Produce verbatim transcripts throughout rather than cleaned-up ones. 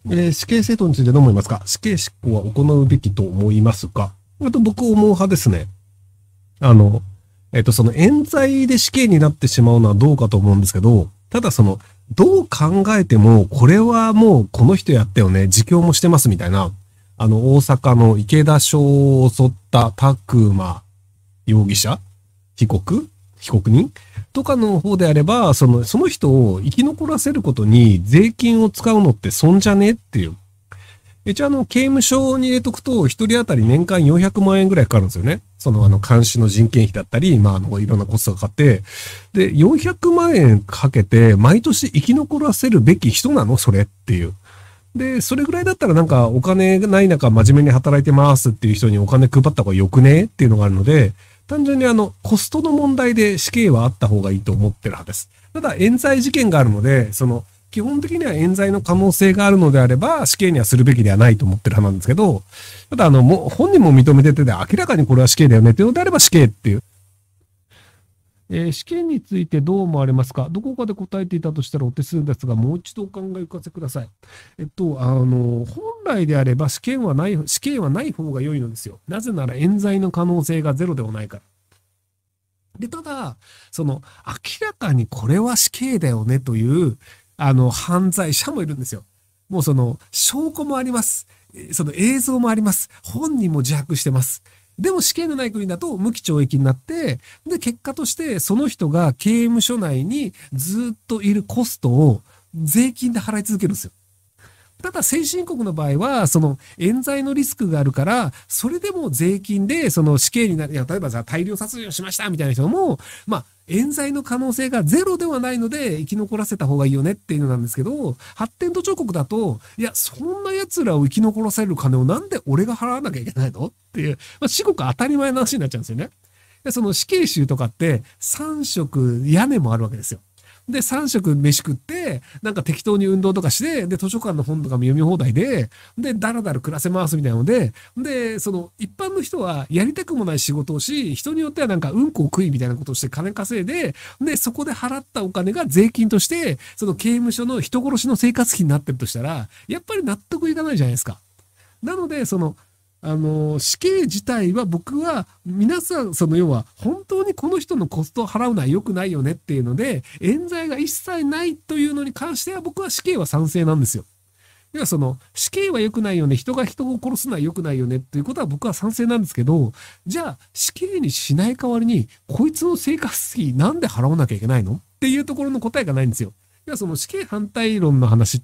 えー死刑制度についてどう思いますか？死刑執行は行うべきと思いますか？あと僕思う派ですね。あの、えっと、その冤罪で死刑になってしまうのはどうかと思うんですけど、ただその、どう考えても、これはもうこの人やったよね、自供もしてますみたいな、あの、大阪の池田署を襲った拓馬容疑者被告被告人とかの方であれば、その、その人を生き残らせることに税金を使うのって損じゃねっていう。一応あの、刑務所に入れとくと、一人当たり年間よんひゃくまん円ぐらいかかるんですよね。そのあの、監視の人件費だったり、まあ、あの、いろんなコストがかかって、で、よんひゃくまん円かけて、毎年生き残らせるべき人なのそれっていう。で、それぐらいだったらなんか、お金がない中、真面目に働いてますっていう人にお金配った方がよくねっていうのがあるので、単純にあの、コストの問題で死刑はあった方がいいと思ってる派です。ただ、冤罪事件があるので、その、基本的には冤罪の可能性があるのであれば、死刑にはするべきではないと思ってる派なんですけど、ただ、あの、もう本人も認めてて、明らかにこれは死刑だよねっていうのであれば死刑っていう。えー試験についてどう思われますか？どこかで答えていたとしたらお手数ですが、もう一度お考えくださいください。えっと、あの、本来であれば試験はない、死刑はない方が良いのですよ。なぜなら冤罪の可能性がゼロではないから。で、ただ、その、明らかにこれは死刑だよねという、あの、犯罪者もいるんですよ。もうその、証拠もあります。えその映像もあります。本人も自白してます。でも死刑のない国だと無期懲役になって、で、結果としてその人が刑務所内にずっといるコストを税金で払い続けるんですよ。ただ先進国の場合は、その冤罪のリスクがあるから、それでも税金でその死刑になる、いや例えばさ、大量殺人をしましたみたいな人も、まあ、冤罪の可能性がゼロではないので生き残らせた方がいいよねっていうのなんですけど、発展途上国だと、いや、そんな奴らを生き残らせる金をなんで俺が払わなきゃいけないのっていう、まあ、至極当たり前の話になっちゃうんですよね。で、その死刑囚とかってさん食屋根もあるわけですよ。で、さん食飯食って、なんか適当に運動とかして、で、図書館の本とかも読み放題で、で、だらだら暮らせますみたいなので、で、その、一般の人はやりたくもない仕事をし、人によってはなんかうんこを食いみたいなことをして金稼いで、で、そこで払ったお金が税金として、その刑務所の人殺しの生活費になってるとしたら、やっぱり納得いかないじゃないですか。なので、その、あの、死刑自体は僕は、皆さん、その要は、本当にこの人のコストを払うのは良くないよねっていうので、冤罪が一切ないというのに関しては僕は死刑は賛成なんですよ。要はその、死刑は良くないよね、人が人を殺すのは良くないよねっていうことは僕は賛成なんですけど、じゃあ、死刑にしない代わりに、こいつの生活費なんで払わなきゃいけないのっていうところの答えがないんですよ。いや、その死刑反対論の話って、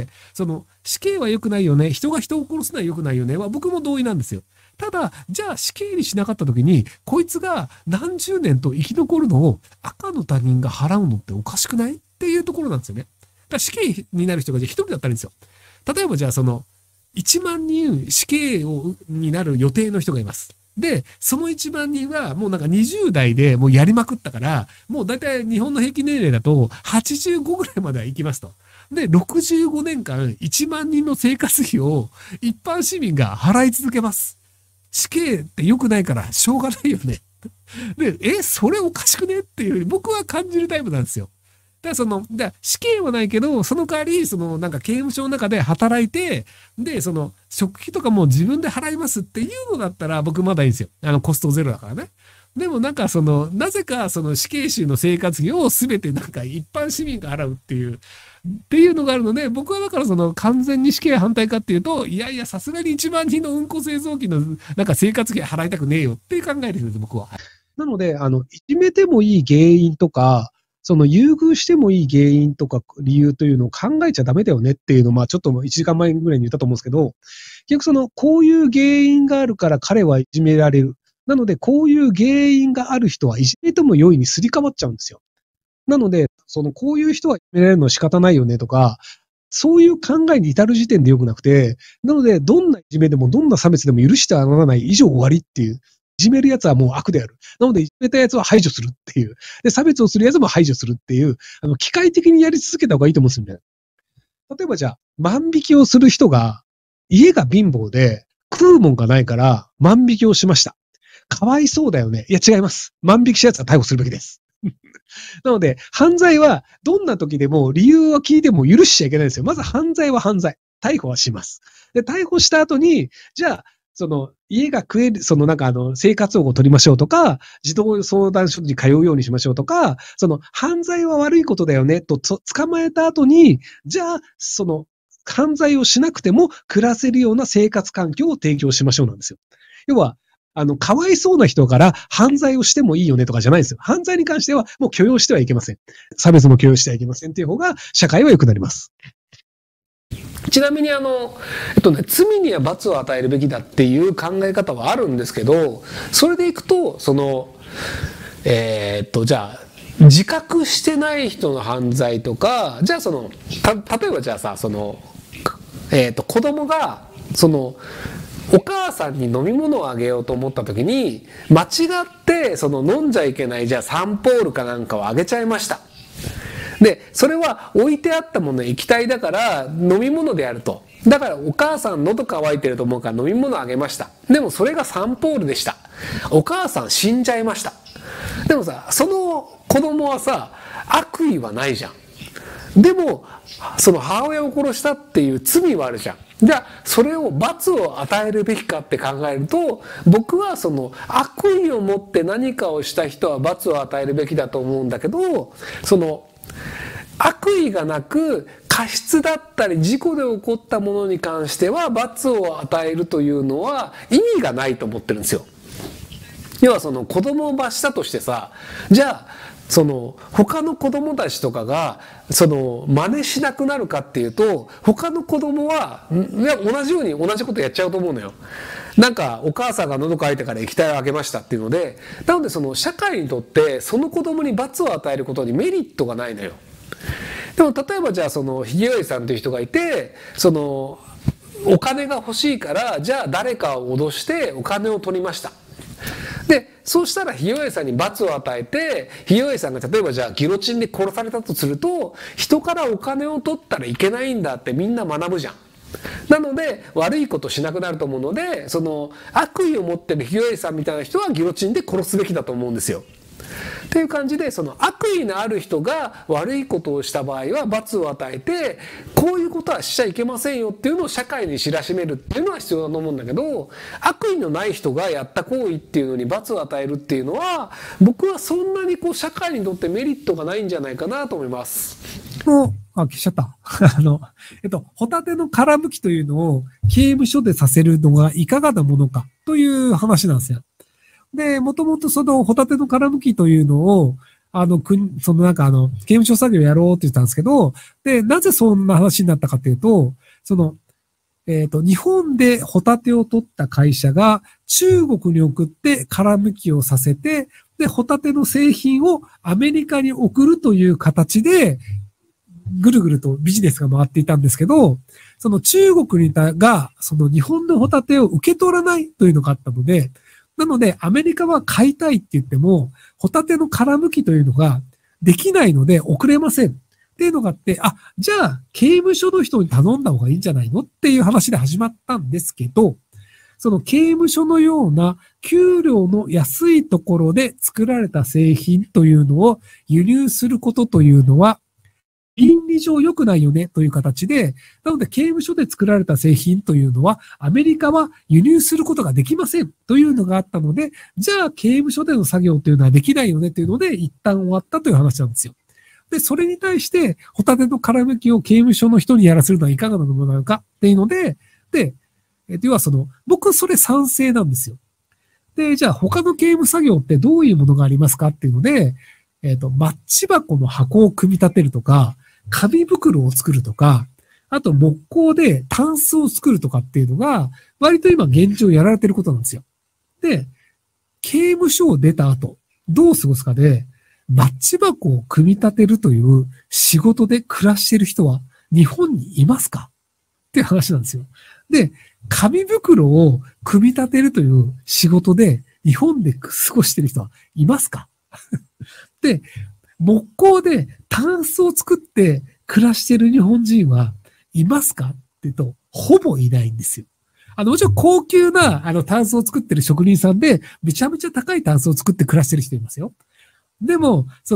その死刑は良くないよね、人が人を殺すのは良くないよねは僕も同意なんですよ。ただ、じゃあ死刑にしなかった時に、こいつが何十年と生き残るのを赤の他人が払うのっておかしくないっていうところなんですよね。だから死刑になる人がじゃあ一人だったらいいんですよ。例えばじゃあその、いちまん人死刑をになる予定の人がいます。で、そのいちまん人はもうなんかにじゅう代でもうやりまくったから、もうだいたい日本の平均年齢だとはちじゅうごぐらいまでは行きますと。で、ろくじゅうごねんかんいちまん人の生活費を一般市民が払い続けます。死刑って良くないからしょうがないよね。で、え、それおかしくねっていう僕は感じるタイプなんですよ。だからその、だ死刑はないけど、その代わり、その、なんか刑務所の中で働いて、で、その、食費とかも自分で払いますっていうのだったら、僕まだいいんですよ。あの、コストゼロだからね。でもなんかその、なぜかその死刑囚の生活費をすべてなんか一般市民が払うっていう、っていうのがあるので、僕はだからその完全に死刑反対かっていうと、いやいや、さすがにいちまん人のうんこ製造機のなんか生活費払いたくねえよって考えてるんです、僕は。なので、あの、いじめてもいい原因とか、その優遇してもいい原因とか理由というのを考えちゃダメだよねっていうのを、まあちょっといちじかんまえぐらいに言ったと思うんですけど、結局その、こういう原因があるから彼はいじめられる。なので、こういう原因がある人はいじめても良いにすり替わっちゃうんですよ。なので、その、こういう人はいじめられるのは仕方ないよねとか、そういう考えに至る時点で良くなくて、なので、どんないじめでもどんな差別でも許してはならない以上終わりっていう。いじめる奴はもう悪である。なので、いじめた奴は排除するっていう。で、差別をする奴も排除するっていう、あの、機械的にやり続けた方がいいと思うんですよね。例えばじゃあ、万引きをする人が、家が貧乏で、食うもんがないから、万引きをしました。かわいそうだよね。いや、違います。万引きした奴は逮捕するべきです。なので、犯罪は、どんな時でも理由を聞いても許しちゃいけないんですよ。まず犯罪は犯罪。 逮捕はします。で、逮捕した後に、じゃあ、その、家が食える、そのなんかあの、生活保護を取りましょうとか、児童相談所に通うようにしましょうとか、その、犯罪は悪いことだよね、と、と捕まえた後に、じゃあ、その、犯罪をしなくても暮らせるような生活環境を提供しましょうなんですよ。要は、あの、かわいそうな人から犯罪をしてもいいよねとかじゃないんですよ。犯罪に関してはもう許容してはいけません。差別も許容してはいけませんっていう方が、社会は良くなります。ちなみにあの、えっとね、罪には罰を与えるべきだっていう考え方はあるんですけど、それでいくと、その、えー、っと、じゃあ、自覚してない人の犯罪とか、じゃあその、た、例えばじゃあさ、その、えー、っと、子供が、その、お母さんに飲み物をあげようと思った時に、間違って、その飲んじゃいけない、じゃあサンポールかなんかをあげちゃいました。で、それは置いてあったもの液体だから飲み物であると。だからお母さん喉乾いてると思うから飲み物あげました。でもそれがサンポールでした。お母さん死んじゃいました。でもさ、その子供はさ、悪意はないじゃん。でも、その母親を殺したっていう罪はあるじゃん。じゃあ、それを罰を与えるべきかって考えると、僕はその悪意を持って何かをした人は罰を与えるべきだと思うんだけど、その、悪意がなく過失だったり事故で起こったものに関しては罰を与えるというのは意味がないと思ってるんですよ。要はその子供を罰したとしてさ、じゃあその他の子供たちとかがその真似しなくなるかっていうと、他の子供はいや同じように同じことやっちゃうと思うのよ。なんかお母さんが喉乾いてから液体をあげましたっていうので、なのでその社会にとってその子供に罰を与えることにメリットがないのよ。でも例えばじゃあそのひげおいさんという人がいて、そのお金が欲しいからじゃあ誰かを脅してお金を取りました。でそうしたらひげおいさんに罰を与えて、ひげおいさんが例えばじゃあギロチンで殺されたとすると、人からお金を取ったらいけないんだってみんな学ぶじゃん。なので悪いことしなくなると思うので、その悪意を持ってるひげおいさんみたいな人はギロチンで殺すべきだと思うんですよ。っていう感じで、その悪意のある人が悪いことをした場合は罰を与えて、こういうことはしちゃいけませんよっていうのを社会に知らしめるっていうのは必要だと思うんだけど、悪意のない人がやった行為っていうのに罰を与えるっていうのは、僕はそんなにこう社会にとってメリットがないんじゃないかなと思います。 お、あ、消しちゃった。あの、えっと、ホタテの殻むきというのを刑務所でさせるのがいかがなものかという話なんですよ。で、もともとそのホタテの殻むきというのを、あの、国、そのなんかあの、刑務所作業やろうって言ったんですけど、で、なぜそんな話になったかというと、その、えっと、日本でホタテを取った会社が中国に送って殻むきをさせて、で、ホタテの製品をアメリカに送るという形で、ぐるぐるとビジネスが回っていたんですけど、その中国にいたが、その日本のホタテを受け取らないというのがあったので、なので、アメリカは買いたいって言っても、ホタテの殻むきというのができないので送れません。っていうのがあって、あ、じゃあ、刑務所の人に頼んだ方がいいんじゃないのっていう話で始まったんですけど、その刑務所のような給料の安いところで作られた製品というのを輸入することというのは、倫理上良くないよねという形で、なので刑務所で作られた製品というのはアメリカは輸入することができませんというのがあったので、じゃあ刑務所での作業というのはできないよねというので一旦終わったという話なんですよ。で、それに対してホタテの殻むきを刑務所の人にやらせるのはいかがなものなのかっていうので、で、えっと、要はその、僕それ賛成なんですよ。で、じゃあ他の刑務作業ってどういうものがありますかっていうので、えっと、マッチ箱の箱を組み立てるとか、紙袋を作るとか、あと木工でタンスを作るとかっていうのが、割と今現状やられてることなんですよ。で、刑務所を出た後、どう過ごすかで、マッチ箱を組み立てるという仕事で暮らしている人は日本にいますかっていう話なんですよ。で、紙袋を組み立てるという仕事で日本で過ごしている人はいますかで、木工でタンスを作って暮らしている日本人はいますかって言うと、ほぼいないんですよ。あの、もちろん高級な、あの、タンスを作ってる職人さんで、めちゃめちゃ高いタンスを作って暮らしてる人いますよ。でも、その、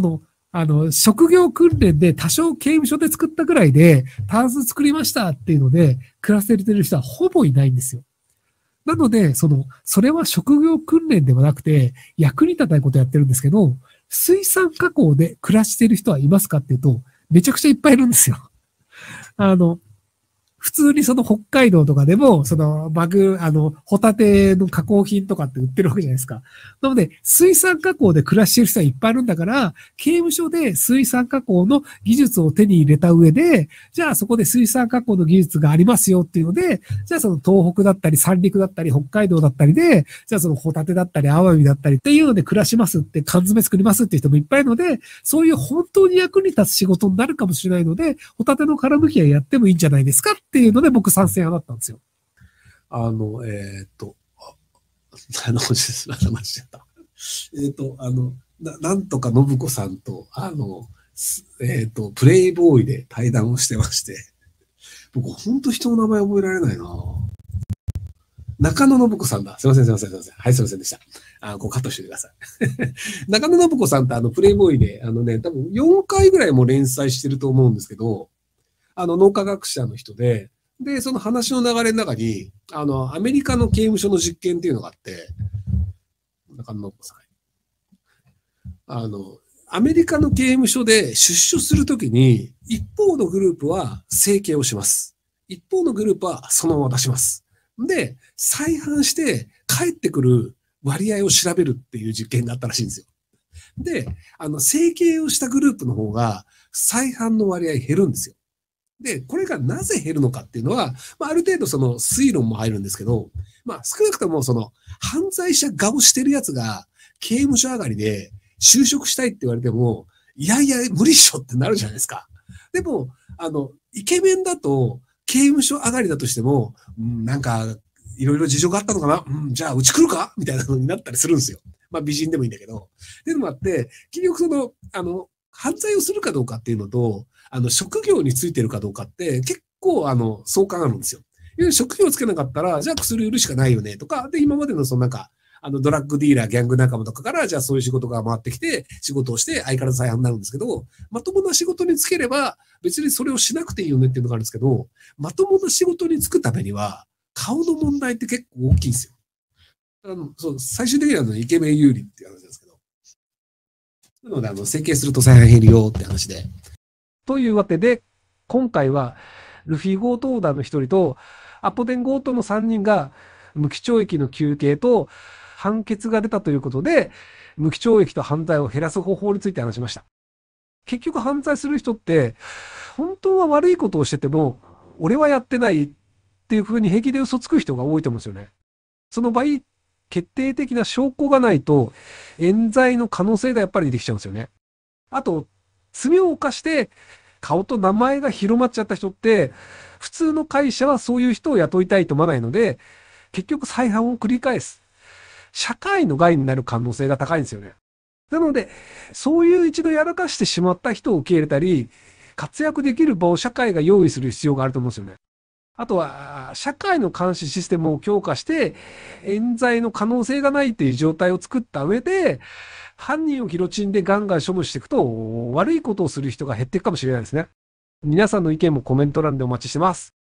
あの、職業訓練で多少刑務所で作ったぐらいで、タンス作りましたっていうので、暮らせてる人はほぼいないんですよ。なので、その、それは職業訓練ではなくて、役に立たないことやってるんですけど、水産加工で暮らしてる人はいますかっていうと、めちゃくちゃいっぱいいるんですよ。あの、普通にその北海道とかでも、そのマグ、あの、ホタテの加工品とかって売ってるわけじゃないですか。なので、水産加工で暮らしてる人はいっぱいいるんだから、刑務所で水産加工の技術を手に入れた上で、じゃあそこで水産加工の技術がありますよっていうので、じゃあその東北だったり三陸だったり北海道だったりで、じゃあそのホタテだったりアワビだったりっていうので暮らしますって缶詰作りますっていう人もいっぱいいるので、そういう本当に役に立つ仕事になるかもしれないので、ホタテの殻むきはやってもいいんじゃないですかっていうので僕賛成派だったんですよ。 あの、えーっと、あ、あの、実は間違った。えーっと、あの、ななんとか信子さんと、あの、すえーっと、プレイボーイで対談をしてまして、僕、ほんと人の名前覚えられないな。中野信子さんだ。すいません、すいません、すいません。はい、すいませんでした。あ、こうカットしてください。中野信子さんってあの、プレイボーイで、あのね、多分よんかいぐらいも連載してると思うんですけど、あの、脳科学者の人で、で、その話の流れの中に、あの、アメリカの刑務所の実験っていうのがあって、中野信子さん。あの、アメリカの刑務所で出所するときに、一方のグループは整形をします。一方のグループはそのまま出します。で、再犯して帰ってくる割合を調べるっていう実験があったらしいんですよ。で、あの、整形をしたグループの方が再犯の割合減るんですよ。で、これがなぜ減るのかっていうのは、まあ、ある程度その推論も入るんですけど、まあ、少なくともその犯罪者顔してるやつが刑務所上がりで就職したいって言われても、いやいや、無理っしょってなるじゃないですか。でも、あの、イケメンだと刑務所上がりだとしても、うん、なんか、いろいろ事情があったのかな、うん、じゃあ、うち来るかみたいなのになったりするんですよ。まあ、美人でもいいんだけど。っていうのもあって、結局その、あの、犯罪をするかどうかっていうのと、あの、職業についてるかどうかって結構、あの、相関あるんですよ。職業をつけなかったら、じゃあ薬売るしかないよねとか、で、今までのそのなんか、あの、ドラッグディーラー、ギャング仲間とかから、じゃあそういう仕事が回ってきて、仕事をして相変わらず再犯になるんですけど、まともな仕事につければ、別にそれをしなくていいよねっていうのがあるんですけど、まともな仕事に就くためには、顔の問題って結構大きいんですよ。あの、そう、最終的にはあのイケメン有利っていう話なんですけど。なので、あの、整形すると再犯減るよって話で。 というわけで、今回は、ルフィ強盗団の一人と、アポ電強盗の三人が、無期懲役の求刑と判決が出たということで、無期懲役と犯罪を減らす方法について話しました。結局犯罪する人って、本当は悪いことをしてても、俺はやってないっていう風に平気で嘘つく人が多いと思うんですよね。その場合、決定的な証拠がないと、冤罪の可能性がやっぱり出てきちゃうんですよね。あと、罪を犯して顔と名前が広まっちゃった人って、普通の会社はそういう人を雇いたいと思わないので、結局再犯を繰り返す。社会の害になる可能性が高いんですよね。なので、そういう一度やらかしてしまった人を受け入れたり、活躍できる場を社会が用意する必要があると思うんですよね。あとは、社会の監視システムを強化して、冤罪の可能性がないっていう状態を作った上で、犯人をギロチンでガンガン処分していくと、悪いことをする人が減っていくかもしれないですね。皆さんの意見もコメント欄でお待ちしてます。